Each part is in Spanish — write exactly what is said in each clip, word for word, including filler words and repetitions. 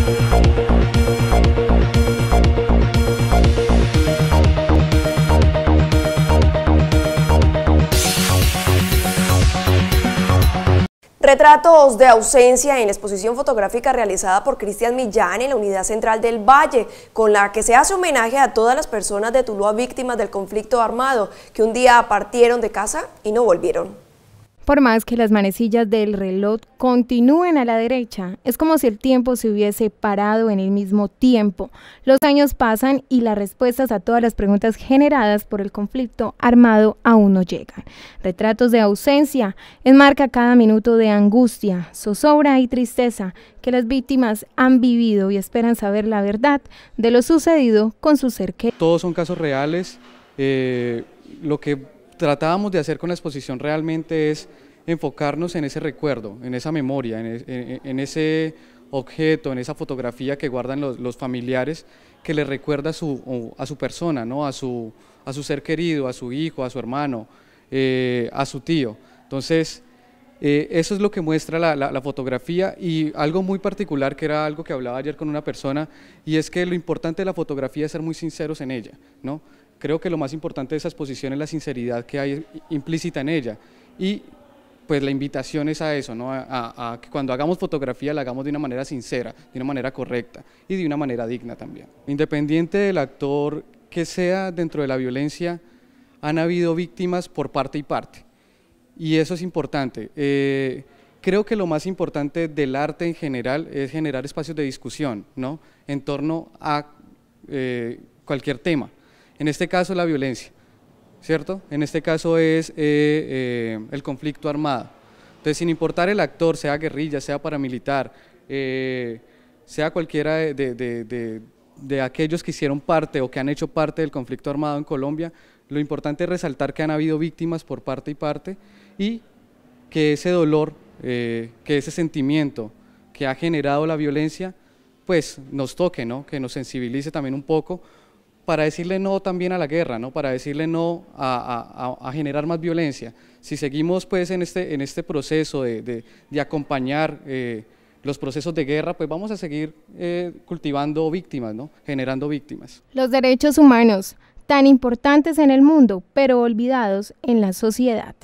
Retratos de ausencia en la exposición fotográfica realizada por Cristian Millán en la Unidad Central del Valle, con la que se hace homenaje a todas las personas de Tuluá víctimas del conflicto armado, que un día partieron de casa y no volvieron. Por más que las manecillas del reloj continúen a la derecha, es como si el tiempo se hubiese parado en el mismo tiempo. Los años pasan y las respuestas a todas las preguntas generadas por el conflicto armado aún no llegan. Retratos de ausencia enmarca cada minuto de angustia, zozobra y tristeza que las víctimas han vivido y esperan saber la verdad de lo sucedido con su ser querido. Todos son casos reales. Eh, lo que tratábamos de hacer con la exposición realmente es enfocarnos en ese recuerdo, en esa memoria, en, en, en ese objeto, en esa fotografía que guardan los, los familiares, que le recuerda a su, a su persona, ¿no? a, su, a su ser querido, a su hijo, a su hermano, eh, a su tío. Entonces, eh, eso es lo que muestra la, la, la fotografía, y algo muy particular, que era algo que hablaba ayer con una persona, y es que lo importante de la fotografía es ser muy sinceros en ella, ¿no? Creo que lo más importante de esa exposición es la sinceridad que hay implícita en ella, y pues la invitación es a eso, ¿no? a, a, a que cuando hagamos fotografía la hagamos de una manera sincera, de una manera correcta y de una manera digna también. Independiente del actor que sea dentro de la violencia, han habido víctimas por parte y parte, y eso es importante. Eh, creo que lo más importante del arte en general es generar espacios de discusión, ¿no? en torno a eh, cualquier tema. En este caso la violencia, ¿cierto? En este caso es eh, eh, el conflicto armado. Entonces, sin importar el actor, sea guerrilla, sea paramilitar, eh, sea cualquiera de, de, de, de, de aquellos que hicieron parte o que han hecho parte del conflicto armado en Colombia, lo importante es resaltar que han habido víctimas por parte y parte, y que ese dolor, eh, que ese sentimiento que ha generado la violencia, pues nos toque, ¿no? Que nos sensibilice también un poco, para decirle no también a la guerra, ¿no? Para decirle no a, a, a generar más violencia. Si seguimos pues en este, en este proceso de, de, de acompañar eh, los procesos de guerra, pues vamos a seguir eh, cultivando víctimas, ¿no? Generando víctimas. Los derechos humanos, tan importantes en el mundo, pero olvidados en la sociedad.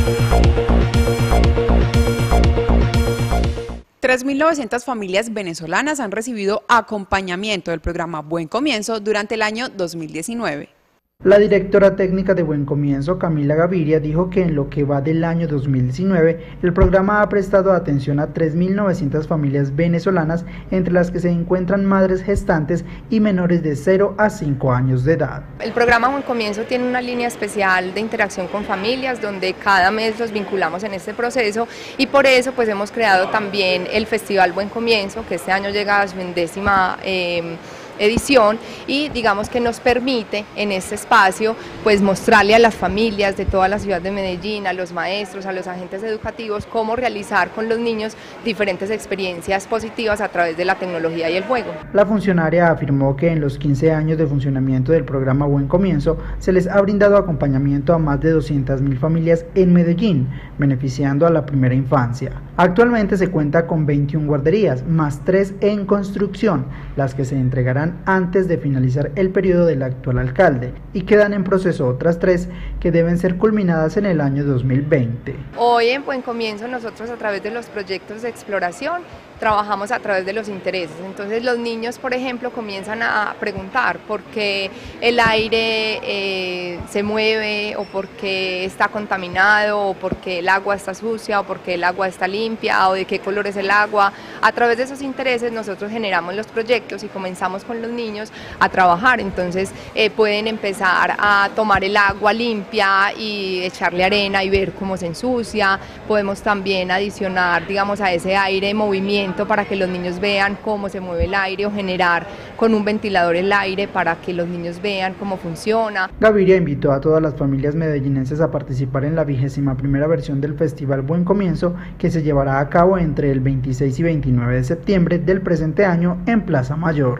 tres mil novecientas familias venezolanas han recibido acompañamiento del programa Buen Comienzo durante el año dos mil diecinueve. La directora técnica de Buen Comienzo, Camila Gaviria, dijo que en lo que va del año dos mil diecinueve, el programa ha prestado atención a tres mil novecientas familias venezolanas, entre las que se encuentran madres gestantes y menores de cero a cinco años de edad. El programa Buen Comienzo tiene una línea especial de interacción con familias, donde cada mes los vinculamos en este proceso, y por eso pues hemos creado también el Festival Buen Comienzo, que este año llega a su décima eh, edición, y digamos que nos permite en este espacio pues mostrarle a las familias de toda la ciudad de Medellín, a los maestros, a los agentes educativos, cómo realizar con los niños diferentes experiencias positivas a través de la tecnología y el juego. La funcionaria afirmó que en los quince años de funcionamiento del programa Buen Comienzo se les ha brindado acompañamiento a más de doscientas mil familias en Medellín, beneficiando a la primera infancia. Actualmente se cuenta con veintiuna guarderías, más tres en construcción, las que se entregarán antes de finalizar el periodo del actual alcalde, y quedan en proceso otras tres que deben ser culminadas en el año dos mil veinte. Hoy en Buen Comienzo nosotros, a través de los proyectos de exploración, trabajamos a través de los intereses. Entonces los niños, por ejemplo, comienzan a preguntar por qué el aire eh, se mueve, o por qué está contaminado, o por qué el agua está sucia, o por qué el agua está limpia, o de qué color es el agua. A través de esos intereses nosotros generamos los proyectos y comenzamos con los niños a trabajar. Entonces eh, pueden empezar a tomar el agua limpia y echarle arena y ver cómo se ensucia. Podemos también adicionar, digamos, a ese aire movimiento para que los niños vean cómo se mueve el aire, o generar con un ventilador el aire para que los niños vean cómo funciona. Gaviria invitó a todas las familias medellinenses a participar en la vigésima primera versión del Festival Buen Comienzo, que se llevará a cabo entre el veintiséis y veintinueve de septiembre del presente año en Plaza Mayor.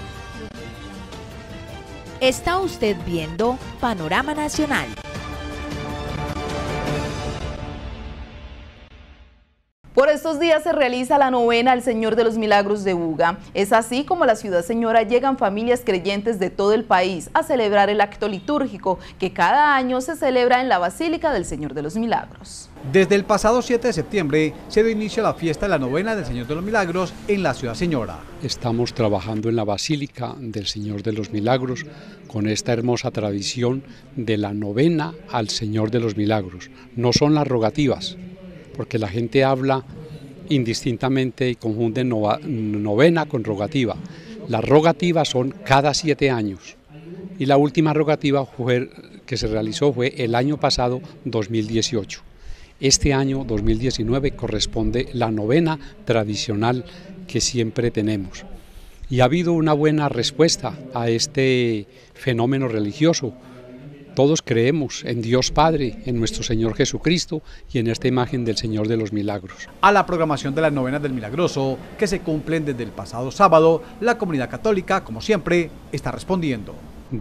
Está usted viendo Panorama Nacional. Por Por estos días se realiza la novena al Señor de los Milagros de Buga. Es así como a la ciudad señora llegan familias creyentes de todo el país a celebrar el acto litúrgico que cada año se celebra en la Basílica del Señor de los Milagros. Desde el pasado siete de septiembre se dio inicio a la fiesta de la novena del Señor de los Milagros en la ciudad señora. Estamos trabajando en la Basílica del Señor de los Milagros con esta hermosa tradición de la novena al Señor de los Milagros. No son las rogativas, porque la gente habla indistintamente y confunde novena con rogativa. Las rogativas son cada siete años y la última rogativa fue, que se realizó fue el año pasado, dos mil dieciocho. Este año, dos mil diecinueve, corresponde la novena tradicional que siempre tenemos. Y ha habido una buena respuesta a este fenómeno religioso. Todos creemos en Dios Padre, en nuestro Señor Jesucristo y en esta imagen del Señor de los Milagros. A la programación de las novenas del Milagroso, que se cumplen desde el pasado sábado, la comunidad católica, como siempre, está respondiendo.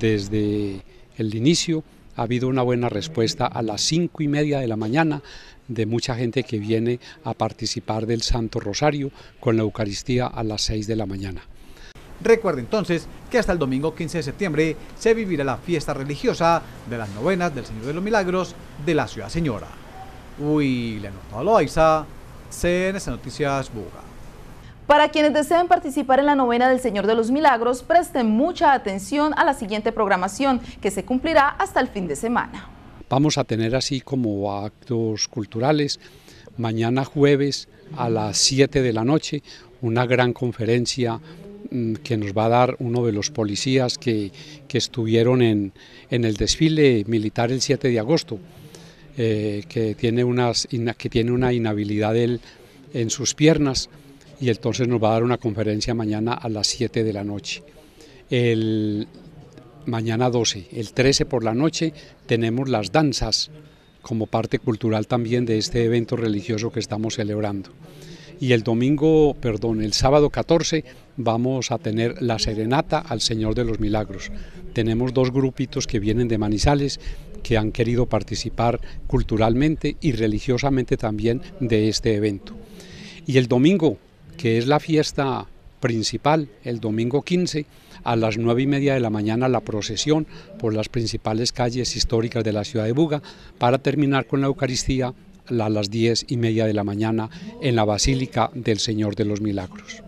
Desde el inicio ha habido una buena respuesta a las cinco y media de la mañana de mucha gente que viene a participar del Santo Rosario con la Eucaristía a las seis de la mañana. Recuerde entonces que hasta el domingo quince de septiembre se vivirá la fiesta religiosa de las novenas del Señor de los Milagros de la ciudad señora. William Loaiza, C N S Noticias Buga. Para quienes deseen participar en la novena del Señor de los Milagros, presten mucha atención a la siguiente programación que se cumplirá hasta el fin de semana. Vamos a tener así como actos culturales, mañana jueves a las siete de la noche, una gran conferencia que nos va a dar uno de los policías que, que estuvieron en, en el desfile militar el siete de agosto, eh, que, tiene unas, que tiene una inhabilidad él en sus piernas, y entonces nos va a dar una conferencia mañana a las siete de la noche. El, mañana doce, el trece por la noche tenemos las danzas como parte cultural también de este evento religioso que estamos celebrando. Y el domingo, perdón, el sábado catorce vamos a tener la serenata al Señor de los Milagros. Tenemos dos grupitos que vienen de Manizales que han querido participar culturalmente y religiosamente también de este evento. Y el domingo, que es la fiesta principal, el domingo quince, a las nueve y media de la mañana la procesión por las principales calles históricas de la ciudad de Buga para terminar con la Eucaristía a las diez y media de la mañana en la Basílica del Señor de los Milagros.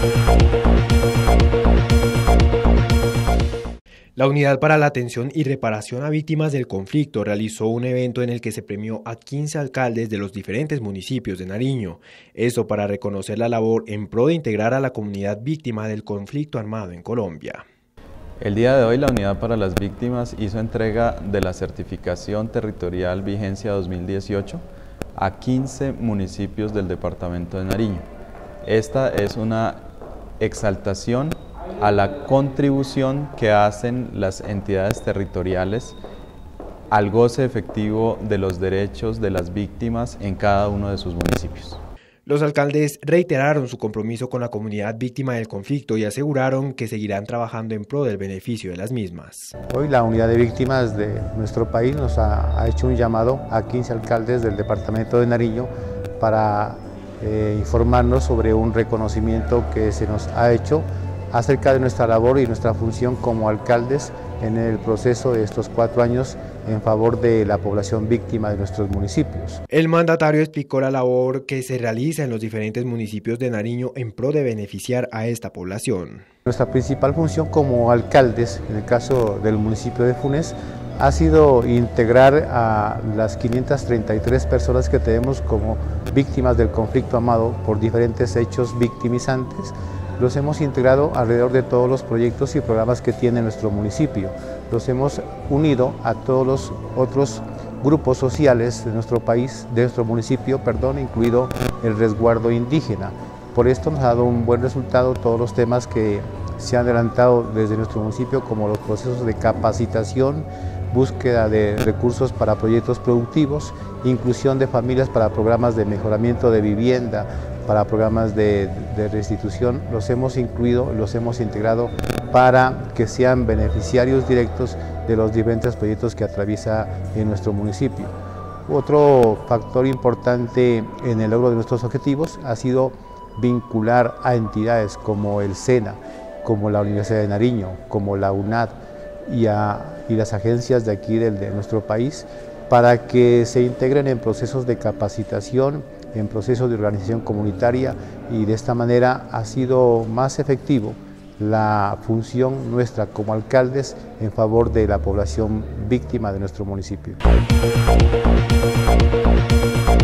La Unidad para la Atención y Reparación a Víctimas del Conflicto realizó un evento en el que se premió a quince alcaldes de los diferentes municipios de Nariño, esto para reconocer la labor en pro de integrar a la comunidad víctima del conflicto armado en Colombia. El día de hoy la Unidad para las Víctimas hizo entrega de la certificación territorial vigencia dos mil dieciocho a quince municipios del departamento de Nariño. Esta es una exaltación a la contribución que hacen las entidades territoriales al goce efectivo de los derechos de las víctimas en cada uno de sus municipios. Los alcaldes reiteraron su compromiso con la comunidad víctima del conflicto y aseguraron que seguirán trabajando en pro del beneficio de las mismas. Hoy la Unidad de Víctimas de nuestro país nos ha, ha hecho un llamado a quince alcaldes del departamento de Nariño para eh, informarnos sobre un reconocimiento que se nos ha hecho acerca de nuestra labor y nuestra función como alcaldes en el proceso de estos cuatro años en favor de la población víctima de nuestros municipios. El mandatario explicó la labor que se realiza en los diferentes municipios de Nariño en pro de beneficiar a esta población. Nuestra principal función como alcaldes, en el caso del municipio de Funes, ha sido integrar a las quinientas treinta y tres personas que tenemos como víctimas del conflicto armado por diferentes hechos victimizantes. Los hemos integrado alrededor de todos los proyectos y programas que tiene nuestro municipio. Los hemos unido a todos los otros grupos sociales de nuestro país, de nuestro municipio, perdón, incluido el resguardo indígena. Por esto nos ha dado un buen resultado todos los temas que se han adelantado desde nuestro municipio, como los procesos de capacitación, búsqueda de recursos para proyectos productivos, inclusión de familias para programas de mejoramiento de vivienda, para programas de, de restitución. Los hemos incluido, los hemos integrado para que sean beneficiarios directos de los diferentes proyectos que atraviesa en nuestro municipio. Otro factor importante en el logro de nuestros objetivos ha sido vincular a entidades como el SENA, como la Universidad de Nariño, como la UNAD y, a, y las agencias de aquí de, de nuestro país para que se integren en procesos de capacitación, en procesos de organización comunitaria, y de esta manera ha sido más efectivo la función nuestra como alcaldes en favor de la población víctima de nuestro municipio.